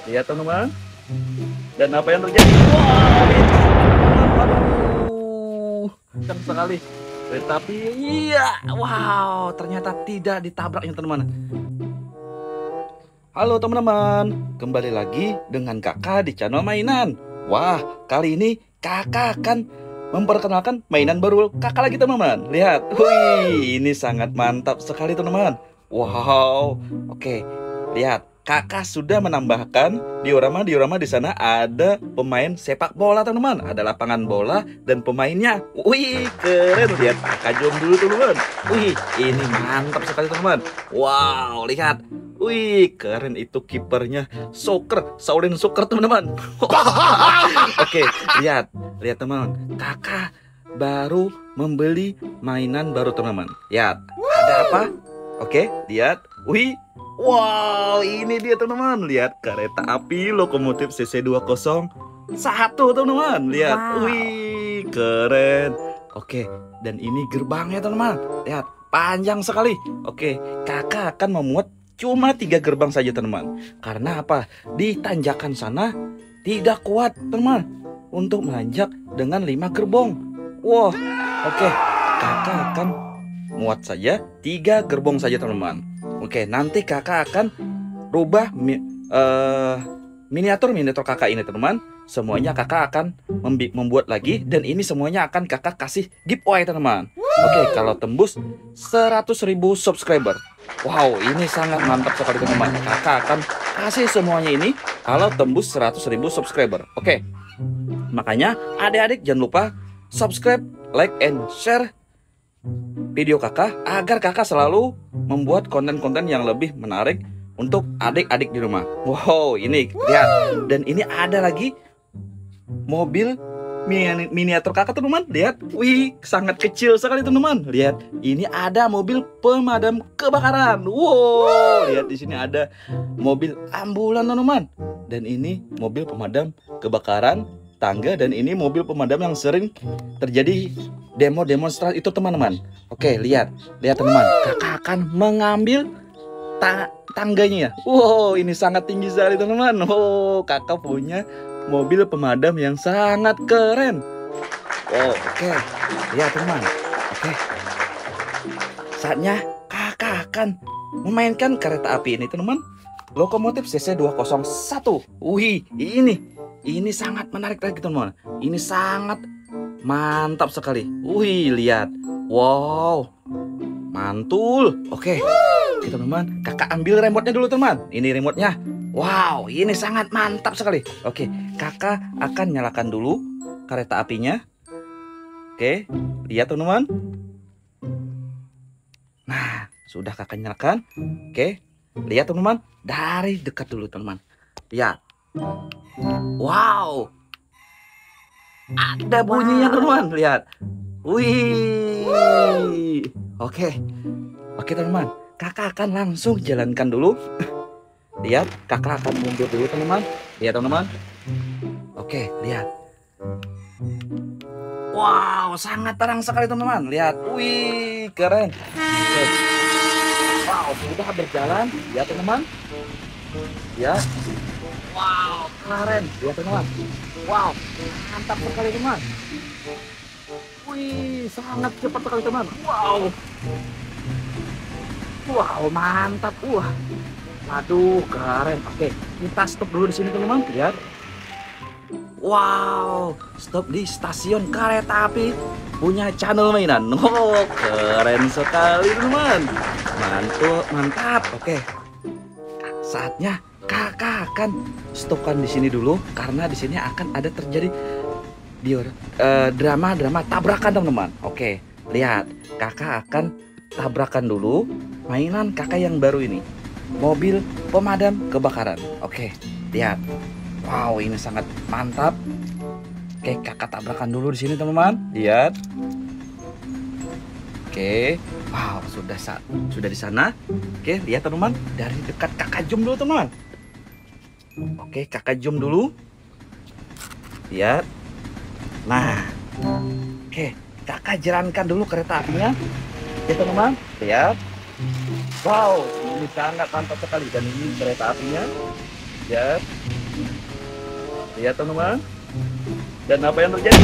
Lihat teman-teman. Dan apa yang terjadi? Wah, aduh, kencang sekali. Kereta api, iya, wow, ternyata tidak ditabraknya teman-teman. Halo teman-teman, kembali lagi dengan kakak di channel mainan. Wah, kali ini kakak akan memperkenalkan mainan baru kakak lagi teman-teman. Lihat, wih, ini sangat mantap sekali teman-teman. Wow, oke, lihat, kakak sudah menambahkan diorama di sana ada pemain sepak bola teman-teman. Ada lapangan bola dan pemainnya. Wih, keren, lihat kakak zoom dulu teman-teman. Wih, ini mantap sekali teman-teman. Wow, lihat. Wih, keren itu kipernya. Soccer, Shaolin Soccer teman-teman. Oke, lihat, lihat teman. Kakak baru membeli mainan baru teman-teman. Lihat, ada apa? Oke, lihat. Wih, wow, ini dia teman-teman. Lihat kereta api lokomotif CC201 teman-teman. Lihat, Wow. wih, keren. Oke, dan ini gerbangnya teman-teman. Lihat, panjang sekali. Oke, kakak akan memuat cuma 3 gerbang saja teman-teman. Karena apa? Di tanjakan sana tidak kuat teman untuk menanjak dengan 5 gerbong. Wah, oke. Kakak akan muat saja 3 gerbong saja teman-teman. Oke, nanti kakak akan rubah miniatur kakak ini teman-teman. Semuanya kakak akan membuat lagi. Dan ini semuanya akan kakak kasih giveaway teman-teman. Oke, kalau tembus 100.000 subscriber. Wow, ini sangat mantap sekali teman-teman. Kakak akan kasih semuanya ini kalau tembus 100.000 subscriber. Oke, makanya adik-adik jangan lupa subscribe, like, and share video kakak agar kakak selalu membuat konten-konten yang lebih menarik untuk adik-adik di rumah. Wow, ini lihat. Dan ini ada lagi mobil miniatur kakak teman-teman. Lihat, wih, sangat kecil sekali teman-teman. Lihat, ini ada mobil pemadam kebakaran. Wow, lihat di sini ada mobil ambulan teman-teman. Dan ini mobil pemadam kebakaran tangga. Dan ini mobil pemadam yang sering terjadi demonstrasi itu teman-teman. Oke, lihat, lihat teman-teman. Kakak akan mengambil tangganya ya. Wow, ini sangat tinggi sekali teman-teman. Oh, kakak punya mobil pemadam yang sangat keren. Oh, oke. Lihat teman. Oke. Saatnya kakak akan memainkan kereta api ini teman-teman. Lokomotif CC201. Wih, ini sangat menarik lagi teman-teman. Ini sangat mantap sekali. Wih, lihat. Wow, mantul. Oke, teman-teman, kakak ambil remote-nya dulu teman. Ini remote-nya. Wow, ini sangat mantap sekali. Oke, kakak akan nyalakan dulu kereta apinya. Oke, lihat teman-teman. Nah, sudah kakak nyalakan. Oke, lihat teman-teman. Dari dekat dulu teman-teman. Lihat. Wow, ada bunyinya teman-teman. Lihat. Wih. Oke. Oke teman-teman, kakak akan langsung jalankan dulu. Lihat, kakak akan mundur dulu teman-teman. Lihat teman-teman. Oke, lihat. Wow, sangat terang sekali teman-teman. Lihat, wih, keren. Oke. Wow, sudah berjalan. Lihat teman-teman. Ya. Wow, keren. Lihat teman-teman. Wow, mantap sekali teman. Wih, sangat cepat sekali teman. Wow. Wow, mantap. Wah. Aduh, keren. Oke, kita stop dulu di sini teman-teman. Lihat. Wow, stop di stasiun kereta api punya channel mainan. Oh, keren sekali teman-teman. Mantul, mantap. Oke. Saatnya kakak akan stopkan di sini dulu karena di sini akan ada terjadi drama tabrakan teman-teman. Oke, lihat, kakak akan tabrakan dulu mainan kakak yang baru ini, mobil pemadam kebakaran. Oke, lihat. Wow, ini sangat mantap. Oke, kakak tabrakan dulu di sini teman-teman. Lihat. Oke, wow, sudah di sana. Oke, lihat teman-teman, dari dekat kakak zoom dulu teman-teman. Oke, kakak zoom dulu. Lihat. Nah, oke, kakak jalankan dulu kereta apinya. Ya teman-teman, lihat. Wow, ini sangat mantap sekali. Dan ini kereta apinya. Lihat. Lihat teman-teman. Dan apa yang terjadi?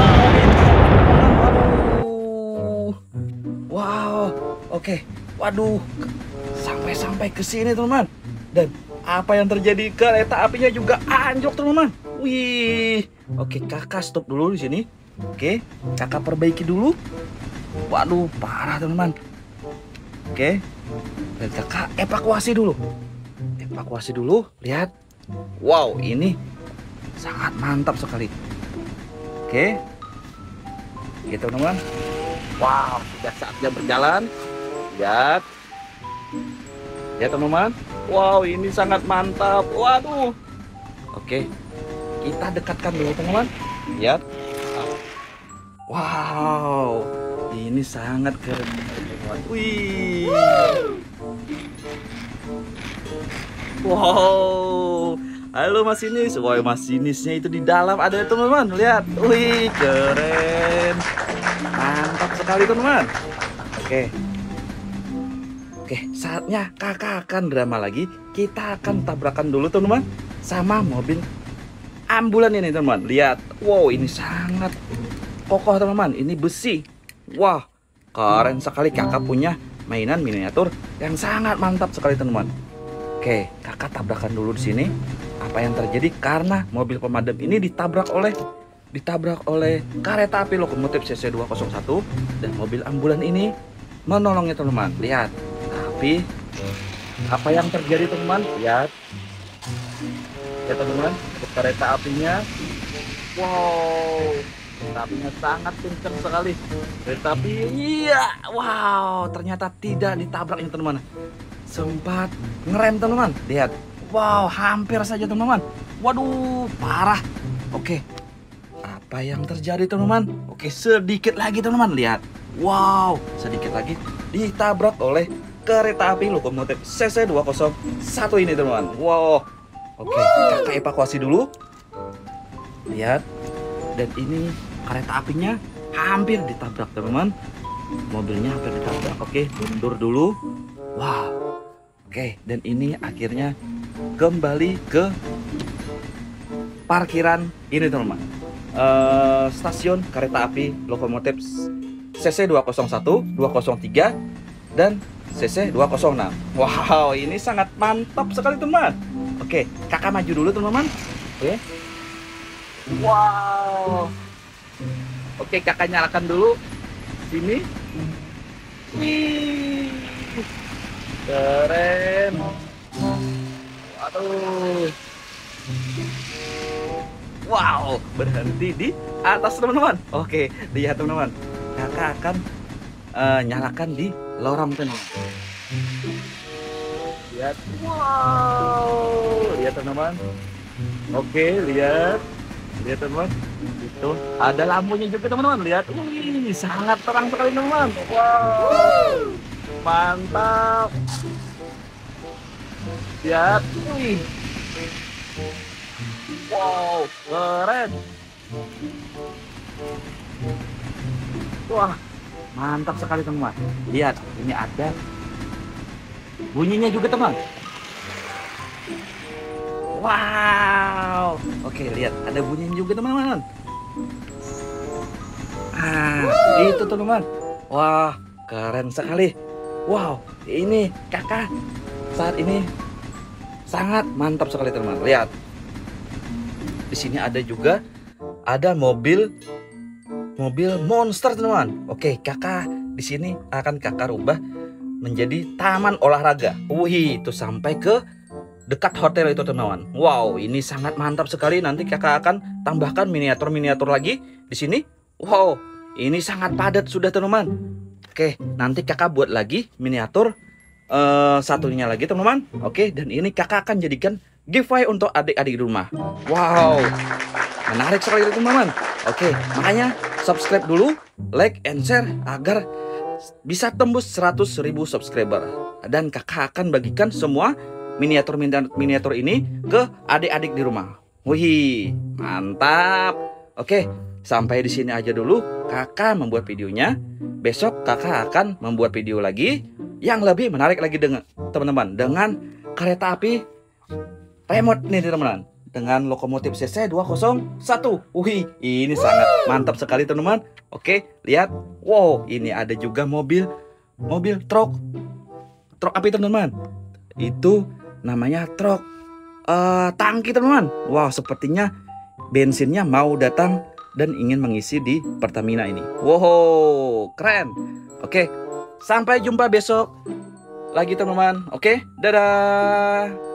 Waduh. Wow. Oke. Waduh. Sampai ke sini teman-teman. Dan apa yang terjadi? Kereta apinya juga anjlok teman-teman. Wih. Oke, kakak stop dulu di sini. Oke, kakak perbaiki dulu. Waduh, parah teman-teman. Oke. Dan kakak evakuasi dulu. Evakuasi dulu. Lihat. Wow, ini sangat mantap sekali. Oke. Gitu teman-teman. Wow, sudah saatnya berjalan. Lihat. Ya teman-teman. Wow, ini sangat mantap. Waduh. Oke. Kita dekatkan dulu teman-teman. Lihat. Wow. Ini sangat keren teman-teman. Wih. Wow. Halo masinis. Woi, masinisnya itu di dalam ada teman-teman. Lihat. Wih, keren. Mantap sekali teman-teman. Oke. Oke, saatnya kakak akan drama lagi. Kita akan tabrakan dulu teman-teman sama mobil ambulan ini teman-teman. Lihat. Wow, ini sangat kokoh teman-teman. Ini besi. Wah, keren sekali. Kakak punya mainan miniatur yang sangat mantap sekali teman-teman. Oke, kakak tabrakan dulu di sini. Apa yang terjadi karena mobil pemadam ini ditabrak oleh kereta api lokomotif CC201 dan mobil ambulan ini menolongnya teman-teman. Lihat. Tapi apa yang terjadi teman-teman? Lihat. Ya teman-teman, kereta apinya. Wow. Kereta apinya sangat kencang sekali. Kereta api, iya. Wow, ternyata tidak ditabrak ini teman-teman. Sempat ngerem teman-teman. Lihat. Wow, hampir saja teman-teman. Waduh, parah. Oke. Apa yang terjadi teman-teman? Oke, sedikit lagi teman-teman. Lihat. Wow, sedikit lagi ditabrak oleh kereta api lokomotif CC201 ini teman-teman. Wow. Oke, kakak evakuasi dulu. Lihat. Dan ini kereta apinya hampir ditabrak teman-teman. Mobilnya hampir ditabrak. Oke, mundur dulu. Wow. Oke, dan ini akhirnya kembali ke parkiran ini teman-teman. Stasiun kereta api lokomotif CC201, 203 dan CC206. Wow, ini sangat mantap sekali teman. Oke, kakak maju dulu teman-teman. Oke. Wow. Oke, kakak nyalakan dulu sini. Wih. Keren. Waduh. Wow, berhenti di atas teman-teman. Oke, lihat teman-teman. Kakak akan nyalakan di lorong teman-teman. Lihat. Wow. Lihat teman-teman. Oke, lihat. Lihat teman-teman. Itu ada lampunya juga teman-teman. Lihat. Wih, sangat terang sekali teman-teman. Wow. Mantap. Lihat. Wih. Wow, keren. Wah, mantap sekali teman-teman. Lihat, ini ada bunyinya juga teman. Wow. Oke, lihat ada bunyinya juga teman-teman. Itu teman-teman. Wah, keren sekali. Wow, ini kakak saat ini sangat mantap sekali teman-teman. Lihat. Di sini ada juga mobil monster teman-teman. Oke, kakak di sini akan kakak rubah menjadi taman olahraga. Wih, itu sampai ke dekat hotel itu teman-teman. Wow, ini sangat mantap sekali. Nanti kakak akan tambahkan miniatur lagi di sini. Wow, ini sangat padat sudah teman-teman. Oke, nanti kakak buat lagi miniatur satunya lagi teman-teman. Oke, dan ini kakak akan jadikan giveaway untuk adik-adik di rumah. Wow, menarik sekali teman-teman. Oke, makanya subscribe dulu, like and share agar bisa tembus 100.000 subscriber. Dan kakak akan bagikan semua miniatur ini ke adik-adik di rumah. Wih, mantap. Oke, sampai di sini aja dulu kakak membuat videonya. Besok kakak akan membuat video lagi yang lebih menarik lagi dengan teman-teman, dengan kereta api remote nih teman-teman. dengan lokomotif CC 201. Wih, ini sangat mantap sekali teman-teman. Oke, lihat. Wow, ini ada juga mobil truk. Truk apa itu teman-teman? Itu namanya truk tangki teman-teman. Wow, sepertinya bensinnya mau datang dan ingin mengisi di Pertamina ini. Wow, keren. Oke, sampai jumpa besok lagi teman-teman. Oke, dadah.